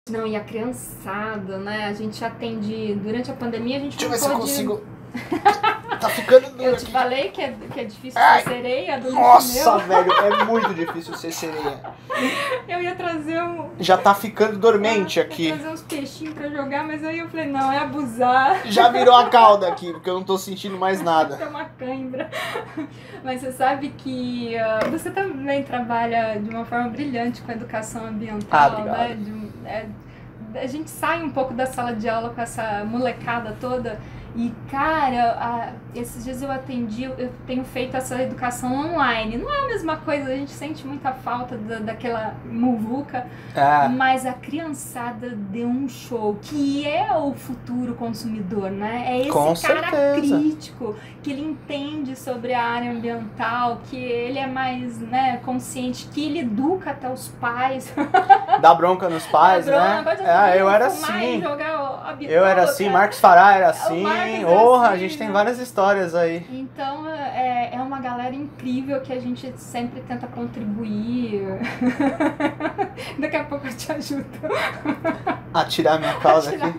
Não, e a criançada, né? A gente atende... Durante a pandemia, a gente Deixa eu não ver se eu pôde... consigo... Tá ficando duro Eu te aqui. falei que é difícil Ai, ser sereia do Nossa, meu. velho, é muito difícil ser sereia. Eu ia trazer Já tá ficando dormente ia aqui. trazer uns peixinhos pra jogar, mas aí eu falei, não, é abusar. Já virou a cauda aqui, porque eu não tô sentindo mais nada. É uma cãibra. Mas você sabe que você também trabalha de uma forma brilhante com a educação ambiental, obrigado. né? A gente sai um pouco da sala de aula com essa molecada toda. E, cara, esses dias eu tenho feito essa educação online. Não é a mesma coisa, a gente sente muita falta daquela muvuca, mas a criançada deu um show, que é o futuro consumidor, né? É esse Com cara certeza. crítico, que ele entende sobre a área ambiental, que ele é mais, né, consciente, que ele educa até os pais. Dá bronca nos pais, né? Eu era assim. Eu era assim, Marcos Fará era assim. Porra, a gente tem várias histórias aí. Então é uma galera incrível que a gente sempre tenta contribuir. Daqui a pouco eu te ajudo a tirar minha cauda aqui.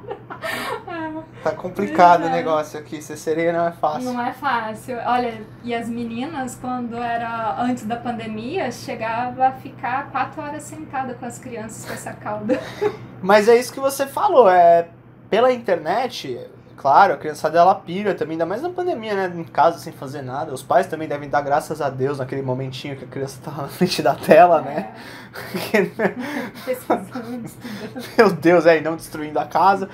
Tá complicado o negócio aqui, ser sereia não é fácil. Não é fácil. Olha, e as meninas, quando era antes da pandemia, chegava a ficar 4 horas sentada com as crianças com essa cauda. Mas é isso que você falou, pela internet, claro, a criançada ela pira também, ainda mais na pandemia, né, em casa sem fazer nada. Os pais também devem dar graças a Deus naquele momentinho que a criança tá na frente da tela, né? Pesquisando, estudando. Meu Deus, e não destruindo a casa.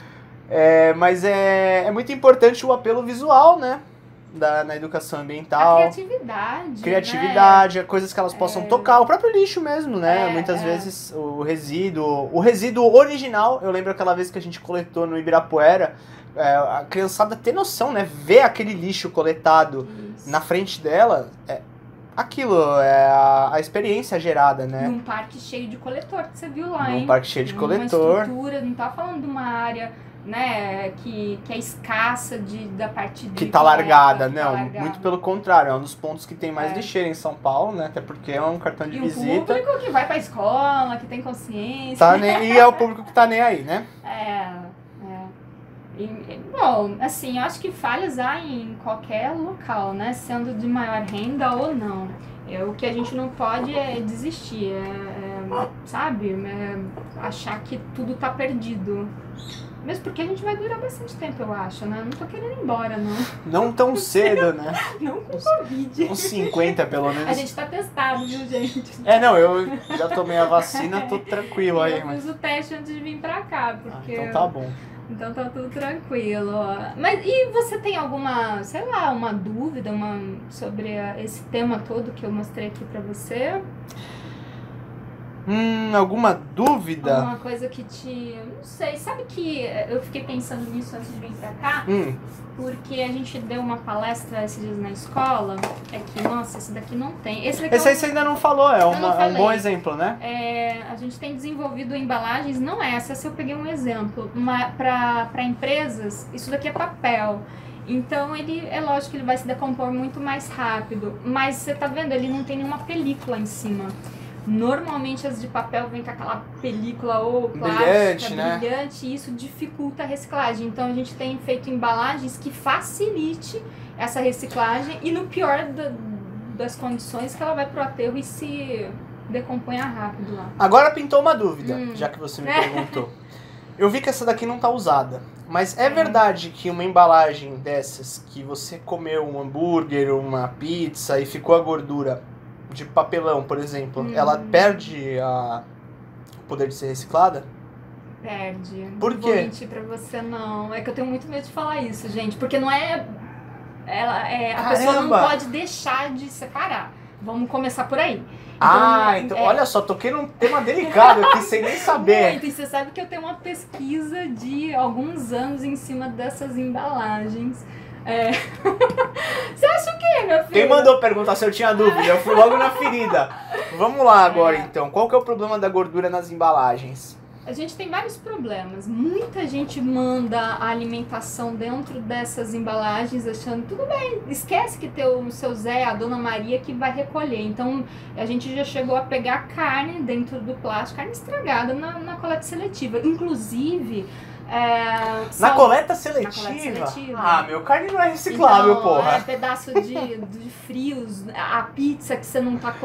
Mas é muito importante o apelo visual, né? Na educação ambiental. A criatividade, né? Coisas que elas possam tocar, o próprio lixo mesmo, né? Muitas vezes o resíduo original, eu lembro aquela vez que a gente coletou no Ibirapuera, a criançada ter noção, né? Ver aquele lixo coletado na frente dela, aquilo é a experiência gerada, né? Num parque cheio de coletor, que você viu lá, Num parque cheio de coletor. Uma estrutura, não tá falando de uma área, né, que é escassa da parte de... Que tá largada, muito pelo contrário, é um dos pontos que tem mais lixeira em São Paulo, né, até porque é um cartão de visita. E o público que vai pra escola, que tem consciência. E é o público que tá nem aí, né? Bom, assim, eu acho que falhas há em qualquer local, né, sendo de maior renda ou não. O que a gente não pode é desistir, sabe, achar que tudo tá perdido. Mesmo porque a gente vai durar bastante tempo, eu acho, né? Não tô querendo ir embora, não. Não tão cedo, né? Não com Covid. Uns 50, pelo menos. A gente tá testado, viu, gente? Eu já tomei a vacina, tô tranquilo aí. Eu fiz o teste antes de vir pra cá, porque... então tá bom. Então tá tudo tranquilo. Mas e você tem alguma, sei lá, uma dúvida sobre esse tema todo que eu mostrei aqui pra você? Alguma dúvida? Alguma coisa que te... Não sei, sabe que eu fiquei pensando nisso antes de vir pra cá? Porque a gente deu uma palestra esses dias na escola. Nossa, esse daqui não tem. Esse aí você ainda não falou, é um bom exemplo, né? A gente tem desenvolvido embalagens, não essa eu peguei um exemplo. Para empresas, isso daqui é papel. Então, é lógico que ele vai se decompor muito mais rápido. Mas você tá vendo, ele não tem nenhuma película em cima. Normalmente as de papel vem com aquela película ou plástica brilhante, e isso dificulta a reciclagem. Então a gente tem feito embalagens que facilite essa reciclagem e no pior das condições que ela vai pro aterro e se decomponha rápido lá. Agora pintou uma dúvida, já que você me perguntou. Eu vi que essa daqui não tá usada, mas é verdade que uma embalagem dessas, que você comeu um hambúrguer, uma pizza e ficou a gordura de papelão, por exemplo, ela perde o poder de ser reciclada? Perde. Por quê? Não vou mentir pra você, não. É que eu tenho muito medo de falar isso, gente. Porque não é... a pessoa não pode deixar de separar. Vamos começar por aí. Então olha só, toquei num tema delicado aqui, sem nem saber. Muito, e você sabe que eu tenho uma pesquisa de alguns anos em cima dessas embalagens. Você acha o quê, meu filho? Quem mandou perguntar se eu tinha dúvida? Eu fui logo na ferida. Vamos lá agora, então. Qual que é o problema da gordura nas embalagens? A gente tem vários problemas. Muita gente manda a alimentação dentro dessas embalagens achando, tudo bem, esquece que tem o seu Zé, a Dona Maria que vai recolher. Então, a gente já chegou a pegar carne dentro do plástico, carne estragada na coleta seletiva. Inclusive... Na coleta seletiva? Na coleta seletiva. Ah, meu, carne não é reciclável, então, porra. Pedaço de frios, a pizza que você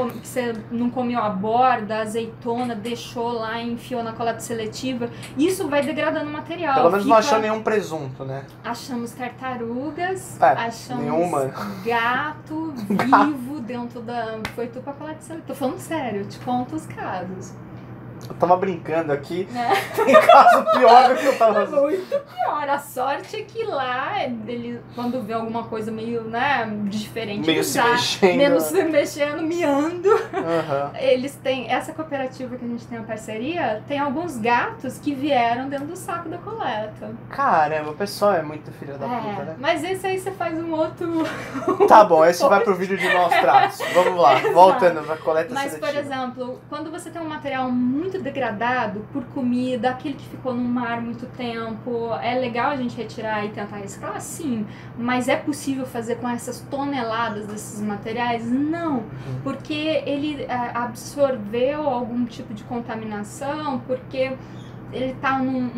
não comeu a borda, a azeitona, deixou lá e enfiou na coleta seletiva. Isso vai degradando o material. Pelo menos não achou nenhum presunto, né? Achamos tartarugas, achamos nenhuma. gato vivo dentro da... Foi tudo pra coleta seletiva. Tô falando sério, te conto os casos. Eu tava brincando aqui, tem caso pior do que eu tava fazendo. Muito pior. A sorte é que lá, ele, quando vê alguma coisa meio, né, diferente, meio se mexendo. menos se mexendo, miando. Uhum. Eles têm, essa cooperativa que a gente tem a parceria, tem alguns gatos que vieram dentro do saco da coleta. Caramba, o pessoal é muito filha da puta, né? Mas esse aí você faz um outro... Tá bom, esse vai pro vídeo de maus tratos. Vamos lá, voltando pra coleta seletiva. Mas, por exemplo, quando você tem um material muito degradado por comida, aquele que ficou no mar muito tempo, é legal a gente retirar e tentar reciclar? Sim, mas é possível fazer com essas toneladas desses materiais? Não, porque ele absorveu algum tipo de contaminação, porque ele tá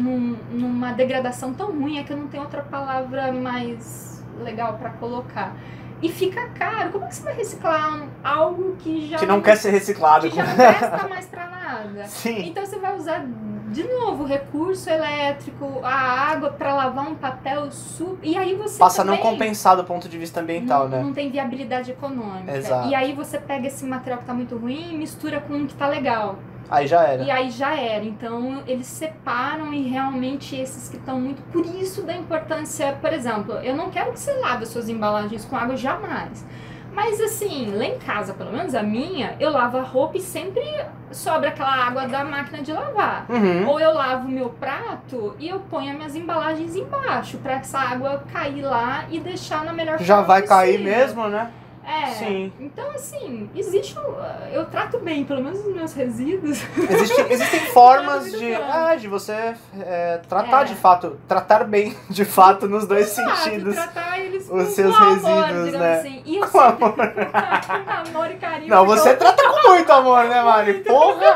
numa degradação tão ruim, é que eu não tenho outra palavra mais legal para colocar. E fica caro. Como é que você vai reciclar algo que já... Que não quer ser reciclado. Que já não presta mais pra nada. Sim. Então você vai usar, de novo, recurso elétrico, a água pra lavar um papel e aí você passa também a não compensar do ponto de vista ambiental, né? Não tem viabilidade econômica. Exato. E aí você pega esse material que tá muito ruim e mistura com um que tá legal. Aí já era. E aí já era. Então, eles separam e realmente esses que estão muito... Por isso da importância, por exemplo, eu não quero que você lave as suas embalagens com água jamais. Mas assim, lá em casa, pelo menos a minha, eu lavo a roupa e sempre sobra aquela água da máquina de lavar. Ou eu lavo o meu prato e eu ponho as minhas embalagens embaixo, pra essa água cair lá e deixar na melhor forma já vai possível. cair mesmo, né? Sim. Então, assim, existe eu trato bem, pelo menos os meus resíduos. Existem formas de você tratar de fato, tratar bem de fato nos dois sentidos. Tratar eles os com seus amor, resíduos, né? Assim. E eu com amor. Com amor e carinho. Não, você trata com muito amor, né, Mari? Porra!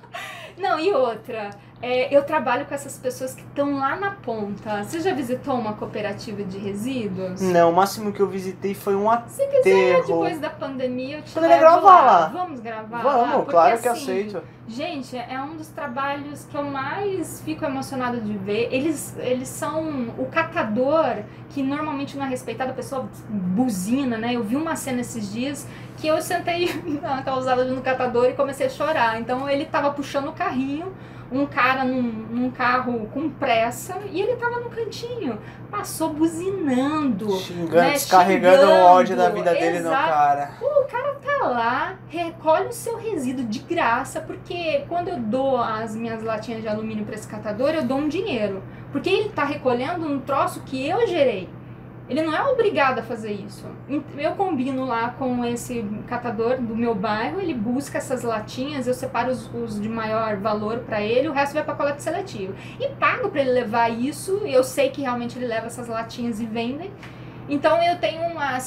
Não, e outra... eu trabalho com essas pessoas que estão lá na ponta. Você já visitou uma cooperativa de resíduos? Não, o máximo que eu visitei foi um aterro. Se quiser, depois da pandemia, eu te Poderia levo gravar lá. lá. Vamos gravar Vamos, lá? Porque, claro que assim, aceito. Gente, é um dos trabalhos que eu mais fico emocionada de ver. Eles são o catador, que normalmente não é respeitado, a pessoa buzina, né? Eu vi uma cena esses dias que eu sentei na calçada no catador e comecei a chorar. Então ele tava puxando o carrinho, um cara num carro com pressa, e ele tava no cantinho, passou buzinando, xingando, né, descarregando o ódio da vida dele no exato. cara. O cara tá lá, recolhe o seu resíduo de graça, porque quando eu dou as minhas latinhas de alumínio para esse catador, eu dou um dinheiro, porque ele tá recolhendo um troço que eu gerei. Ele não é obrigado a fazer isso. Eu combino lá com esse catador do meu bairro, ele busca essas latinhas, eu separo os de maior valor para ele, o resto vai para coleta seletiva. E pago para ele levar isso, eu sei que realmente ele leva essas latinhas e vendem. Então eu tenho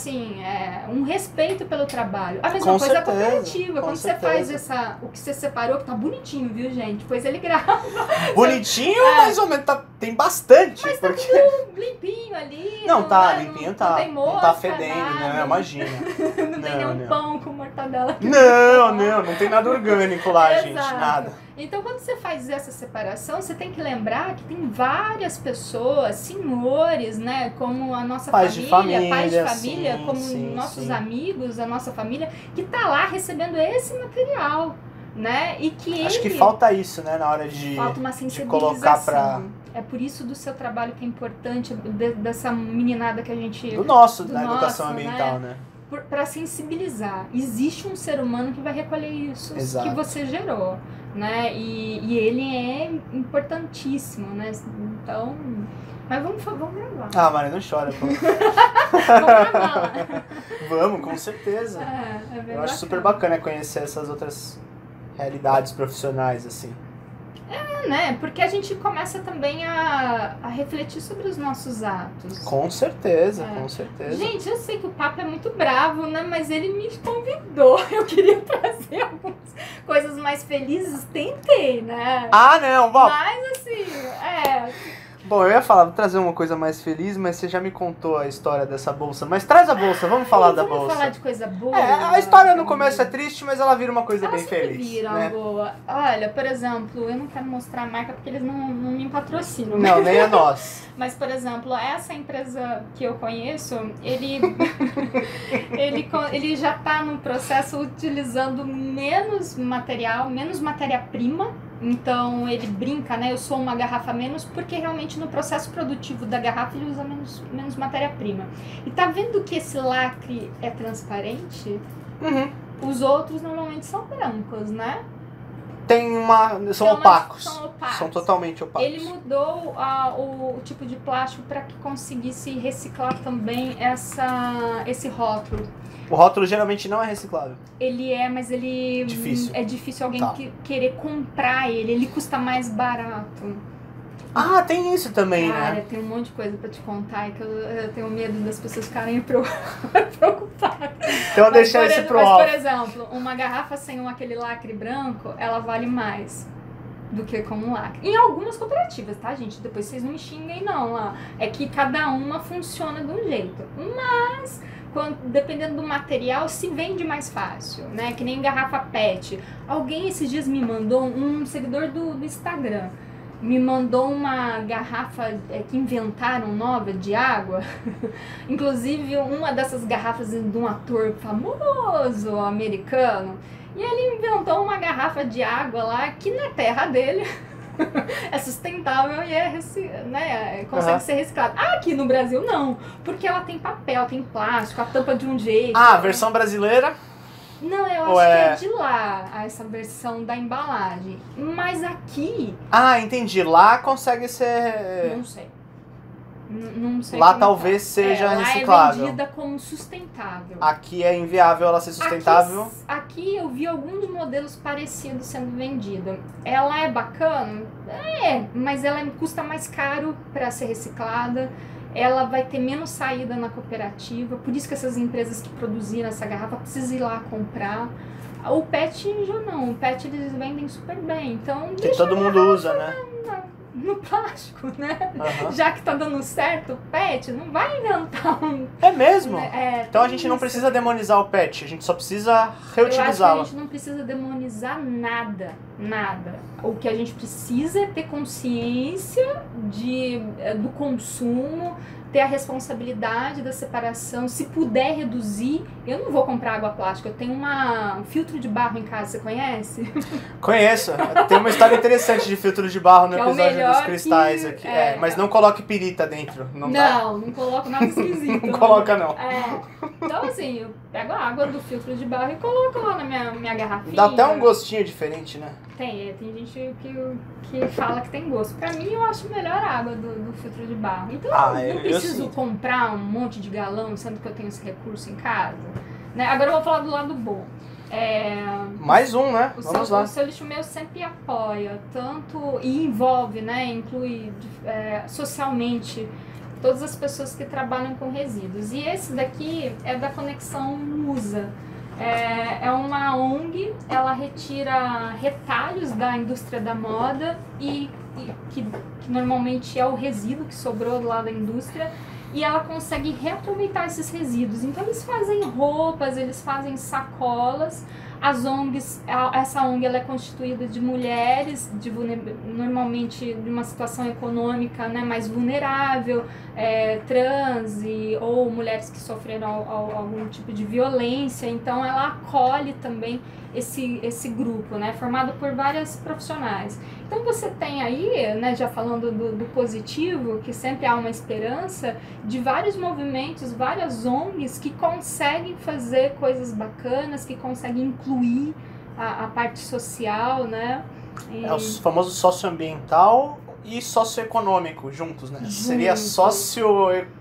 um respeito pelo trabalho. A mesma coisa a cooperativa. Quando você faz o que você separou, que tá bonitinho, viu, gente? Depois ele grava. Bonitinho, mais ou menos, tem bastante. Mas porque... tá tudo limpinho ali. Não, tá, limpinho tá. Não tem mosca, não tá fedendo, nada, né? Imagina. não tem nenhum pão com mortadela. Não tem nada orgânico lá, gente, nada. Então, quando você faz essa separação, você tem que lembrar que tem várias pessoas, senhores, né, como a nossa pais de família, sim, como nossos amigos, a nossa família, que tá lá recebendo esse material, né, e que acho que falta isso, né, na hora falta uma de colocar pra... É por isso do seu trabalho que é importante, dessa meninada que a gente... Da educação ambiental, né? Para sensibilizar. Existe um ser humano que vai recolher isso que você gerou, né? E ele é importantíssimo, né? Então... Mas vamos gravar. Ah, Maria, não chora, pô. Vamos gravar. Vamos, com certeza. Eu acho super bacana conhecer essas outras realidades profissionais, assim. Né? Porque a gente começa também a refletir sobre os nossos atos. Com certeza, com certeza. Gente, eu sei que o papo é muito bravo, né? Mas ele me convidou. Eu queria trazer algumas coisas mais felizes. Tentei, né? Ah, não, Bob. Mas assim, Bom, eu ia falar, vou trazer uma coisa mais feliz, mas você já me contou a história dessa bolsa. Mas traz a bolsa, vamos falar da bolsa. Vamos falar de coisa boa. A história no começo é triste, mas ela vira uma coisa bem feliz. Viram, né? boa. Olha, por exemplo, eu não quero mostrar a marca porque eles não me patrocinam. Não, nem a nós. Mas, por exemplo, essa empresa que eu conheço, ele já está no processo utilizando menos material, menos matéria-prima. Então ele brinca, né? Eu sou uma garrafa menos, porque realmente no processo produtivo da garrafa ele usa menos matéria-prima. E tá vendo que esse lacre é transparente? Uhum. Os outros normalmente são brancos, né? São opacos. São opacos. São totalmente opacos. Ele mudou o tipo de plástico para que conseguisse reciclar também esse rótulo. O rótulo geralmente não é reciclável. Ele é, mas ele... Difícil. É difícil alguém querer comprar ele. Ele custa mais barato. Ah, tem isso também, Cara, né? tem um monte de coisa pra te contar e que eu tenho medo das pessoas ficarem preocupadas. Então deixa esse pro alto. Mas, por exemplo, uma garrafa sem aquele lacre branco, ela vale mais do que com um lacre. Em algumas cooperativas, tá, gente? Depois vocês não me xinguem, não. Ó. É que cada uma funciona de um jeito. Mas... dependendo do material, se vende mais fácil, né? Que nem garrafa PET. Alguém esses dias me mandou, um seguidor do Instagram, me mandou uma garrafa que inventaram nova de água. Inclusive, uma dessas garrafas de um ator famoso americano. E ele inventou uma garrafa de água lá que na terra dele... é sustentável e consegue ser reciclado. Aqui no Brasil não, porque ela tem papel, tem plástico, a tampa de um jeito. Ah, a versão brasileira? Não, eu acho que é de lá, essa versão da embalagem. Mas aqui... Ah, entendi. Lá consegue ser... Não sei. Não sei. Lá talvez seja reciclável. Lá é vendida como sustentável. Aqui é inviável ela ser sustentável. Aqui eu vi alguns modelos parecidos sendo vendida. Ela é bacana? Mas ela custa mais caro para ser reciclada. Ela vai ter menos saída na cooperativa. Por isso que essas empresas que produziram essa garrafa precisam ir lá comprar. O PET já não. O PET eles vendem super bem. Então, que todo mundo usa, né? No plástico, né? Uhum. Já que tá dando certo o PET, não vai inventar um... É mesmo? Então a gente não isso. precisa demonizar o PET, a gente só precisa reutilizá-lo. Eu acho que a gente não precisa demonizar nada. O que a gente precisa é ter consciência do consumo, ter a responsabilidade da separação. Se puder reduzir, eu não vou comprar água plástica. Eu tenho um filtro de barro em casa, você conhece? Conheço. Tem uma história interessante de filtro de barro no episódio dos cristais aqui. Mas não coloque pirita dentro. Não coloco nada esquisito. Não coloca, não. Então, assim, eu pego a água do filtro de barro e coloco lá na minha garrafinha. Dá até um gostinho diferente, né? Tem gente que fala que tem gosto. Pra mim, eu acho melhor a água do filtro de barro. Então, eu não preciso comprar um monte de galão, sendo que eu tenho esse recurso em casa. Né? Agora eu vou falar do lado bom. Mais um, né? Vamos lá. O Seu Lixo Meu sempre apoia, tanto e envolve, né? Inclui socialmente todas as pessoas que trabalham com resíduos. E esse daqui é da Conexão Musa. É uma ONG, ela retira retalhos da indústria da moda que normalmente é o resíduo que sobrou lá da indústria, e ela consegue reaproveitar esses resíduos. Então eles fazem roupas, eles fazem sacolas. As ONGs, essa ONG ela é constituída de mulheres, normalmente de uma situação econômica, né, mais vulnerável, trans ou mulheres que sofreram algum tipo de violência. Então ela acolhe também esse grupo, né, formado por várias profissionais. Então você tem aí, né, já falando do positivo, que sempre há uma esperança de vários movimentos, várias ONGs que conseguem fazer coisas bacanas, que conseguem incluir a parte social, né? É o famoso socioambiental e socioeconômico juntos, né? Seria socioeconômico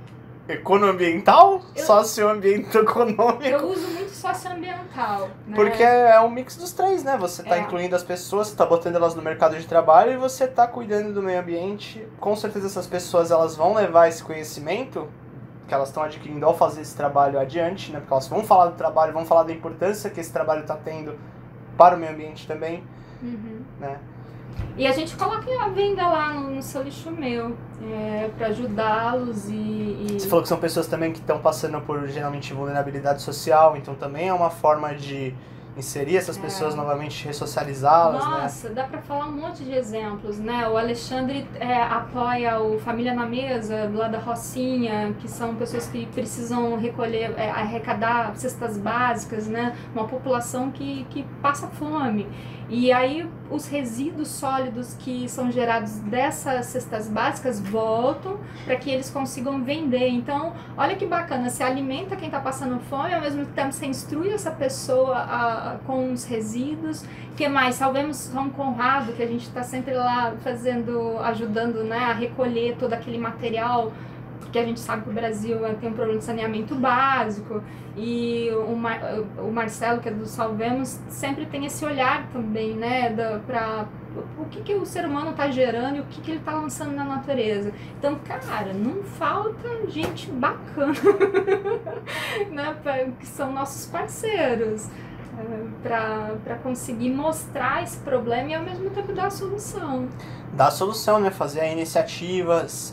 econoambiental? Socioambiente-econômico? Eu uso muito socioambiental, né? Porque é um mix dos três, né? Você tá incluindo as pessoas, você tá botando elas no mercado de trabalho e você tá cuidando do meio ambiente. Com certeza essas pessoas, elas vão levar esse conhecimento que elas estão adquirindo ao fazer esse trabalho adiante, né? Porque elas vão falar do trabalho, vão falar da importância que esse trabalho tá tendo para o meio ambiente também, né? E a gente coloca a venda lá no Seu Lixo Meu, para ajudá-los Você falou que são pessoas também que estão passando por, geralmente, vulnerabilidade social, então também é uma forma de inserir essas pessoas novamente, ressocializá-las, né? Nossa, dá pra falar um monte de exemplos, né? O Alexandre apoia o Família na Mesa, lá da Rocinha, que são pessoas que precisam recolher, arrecadar cestas básicas, né? Uma população que passa fome. E aí os resíduos sólidos que são gerados dessas cestas básicas voltam para que eles consigam vender. Então, olha que bacana, você alimenta quem está passando fome, ao mesmo tempo você instrui essa pessoa com os resíduos. O que mais? Salvemos São Conrado, que a gente está sempre lá ajudando, né, a recolher todo aquele material, porque a gente sabe que o Brasil tem um problema de saneamento básico, e o Marcelo, que é do Salvemos, sempre tem esse olhar também, né, para o que o ser humano está gerando e o que ele está lançando na natureza. Então, cara, não falta gente bacana, né, que são nossos parceiros, para conseguir mostrar esse problema e ao mesmo tempo dar a solução. Dar a solução, né, fazer iniciativas,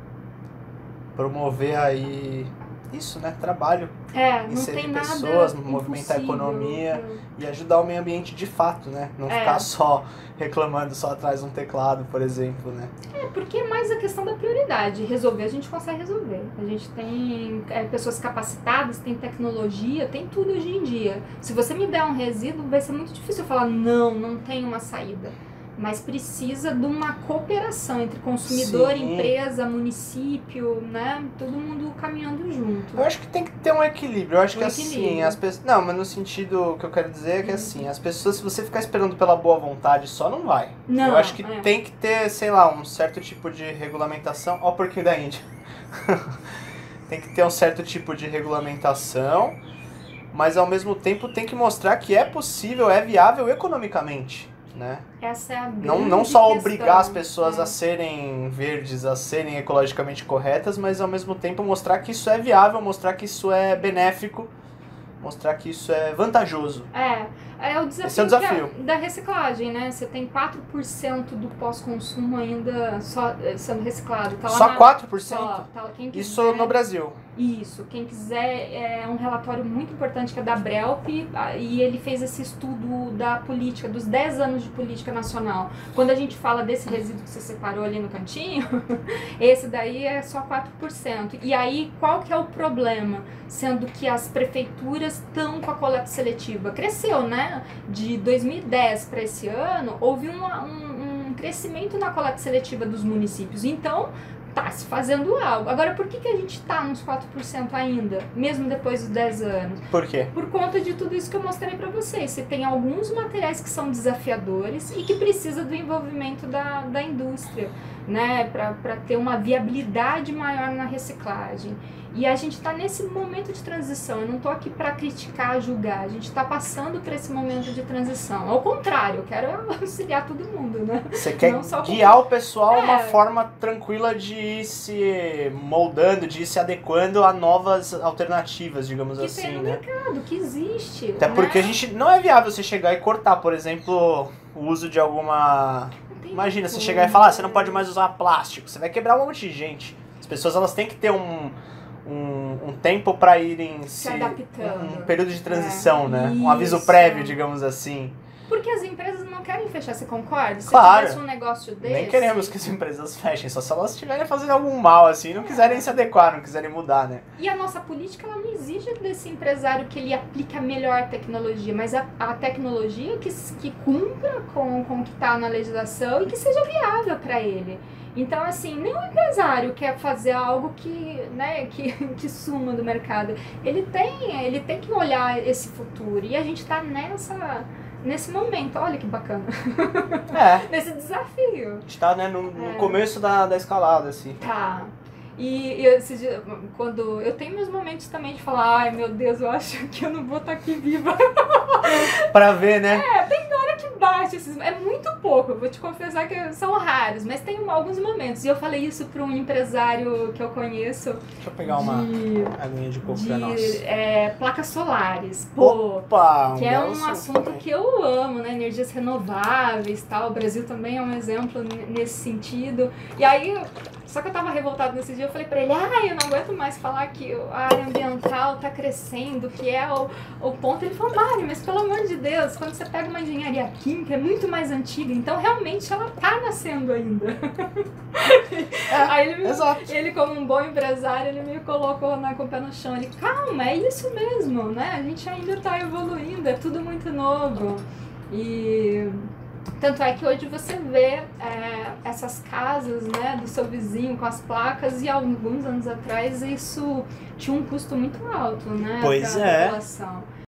promover aí isso, né? Trabalho. Não inserir tem pessoas, nada movimentar a impossível, economia e ajudar o meio ambiente de fato, né? Não ficar só reclamando só atrás de um teclado, por exemplo, né? Porque é mais a questão da prioridade. Resolver, a gente consegue resolver. A gente tem pessoas capacitadas, tem tecnologia, tem tudo hoje em dia. Se você me der um resíduo, vai ser muito difícil eu falar, não tem uma saída. Mas precisa de uma cooperação entre consumidor, empresa, município, né? Todo mundo caminhando junto. Eu acho que tem que ter um equilíbrio. Eu acho que assim, as pessoas... Não, mas no sentido que eu quero dizer é que assim, as pessoas, se você ficar esperando pela boa vontade só, não vai. Não, eu acho que tem que ter, sei lá, um certo tipo de regulamentação. Ó o porquinho da Índia. Tem que ter um certo tipo de regulamentação, mas ao mesmo tempo tem que mostrar que é possível, é viável economicamente. Né? Essa é a grande não só questão, obrigar as pessoas a serem verdes, a serem ecologicamente corretas, mas ao mesmo tempo mostrar que isso é viável, mostrar que isso é benéfico, mostrar que isso é vantajoso. É o desafio, Esse é o desafio. Da reciclagem, né? Você tem 4% do pós-consumo ainda só sendo reciclado. Tá lá só 4%? Só, tá, quem quiser, isso no Brasil. Isso. Quem quiser, é um relatório muito importante que é da Brelp, e ele fez esse estudo da política, dos 10 anos de política nacional. Quando a gente fala desse resíduo que você separou ali no cantinho, esse daí é só 4%. E aí, qual que é o problema? Sendo que as prefeituras estão com a coleta seletiva. Cresceu, né? De 2010 para esse ano, houve um crescimento na coleta seletiva dos municípios. Então, tá se fazendo algo. Agora, por que a gente tá nos 4% ainda, mesmo depois dos 10 anos? Por quê? Por conta de tudo isso que eu mostrei para vocês. Você tem alguns materiais que são desafiadores e que precisa do envolvimento da indústria, né? Para ter uma viabilidade maior na reciclagem. E a gente está nesse momento de transição. Eu não estou aqui para criticar, julgar. A gente está passando por esse momento de transição. Ao contrário, eu quero auxiliar todo mundo, né? Você quer guiar o pessoal uma forma tranquila de ir se moldando, de ir se adequando a novas alternativas, digamos assim, que tem no mercado, que existe. Até porque a gente não é viável você chegar e cortar, por exemplo, o uso de alguma... Imagina, você chegar e falar, você não pode mais usar plástico. Você vai quebrar um monte de gente. As pessoas, elas têm que ter um tempo para irem se adaptando. Um período de transição, né? Isso. Um aviso prévio, digamos assim. Porque as empresas não querem fechar, você concorda? Se claro. tivesse um negócio desse... Nem queremos que as empresas fechem, só se elas estiverem fazendo algum mal, assim, não quiserem se adequar, não quiserem mudar, né? E a nossa política, ela não exige desse empresário que ele aplique a melhor tecnologia, mas a tecnologia que cumpra com o que está na legislação e que seja viável para ele. Então, assim, nenhum empresário quer fazer algo que que suma do mercado. Ele tem que olhar esse futuro. E a gente está nesse momento. Olha que bacana. Nesse desafio. A gente tá, né, no começo da escalada, assim. Tá. E esse dia, quando eu tenho meus momentos também de falar, ai meu Deus, eu acho que eu não vou estar aqui viva. Pra ver, né? Tem hora que bate, é muito pouco, eu vou te confessar que são raros, mas tem alguns momentos. E eu falei isso para um empresário que eu conheço. Deixa eu pegar uma aguinha de coco pra nós. Placas solares, pô, Opa, que é um assunto que eu amo, né? Energias renováveis, tal. O Brasil também é um exemplo nesse sentido. E aí, só que eu tava revoltada nesse dia, eu falei pra ele, eu não aguento mais falar que a área ambiental tá crescendo, que é o ponto. Ele falou, Mari, mas pelo amor de Deus, quando você pega uma engenharia química, é muito mais antiga, então realmente ela tá nascendo ainda. Aí ele, como um bom empresário, ele me colocou com o pé no chão. Ele, calma, é isso mesmo, né? A gente ainda tá evoluindo, é tudo muito novo. E tanto é que hoje você vê essas casas, né, do seu vizinho com as placas, e alguns anos atrás isso tinha um custo muito alto, né, pois pra população.